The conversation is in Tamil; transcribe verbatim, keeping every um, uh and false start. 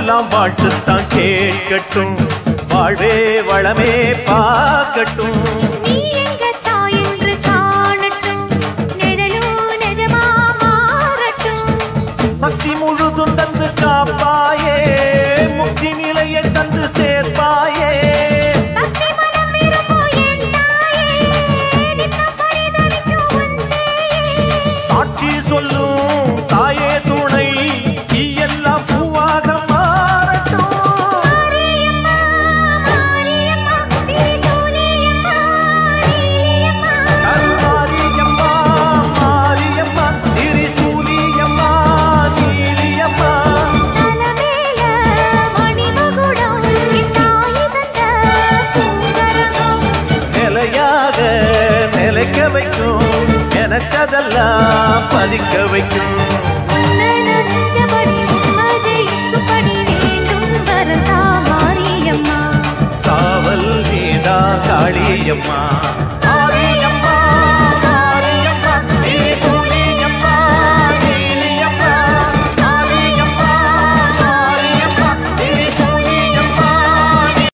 வாழ்வெல்லாம் வாழ்த்துத்தான் கேட்கட்டும், வாழ்வே வளமே பார்க்கட்டும். சக்தி முழுதும் தந்து காப்பாயே, முக்தி நிலையை தந்து சேர்ப்பாயே. சாட்சி சொல்லும் தாயே துணை, எல்லாம் பூவாக மாறட்டும். கருமாரியம்மா மாரியம்மா திரிசூலியம்மா நீலியம்மா. நிலையாக நிலைக்க வைக்கும், நினைச்சதெல்லாம் பதிக்க வைக்கும். காவல் நீதா காளியம்மா.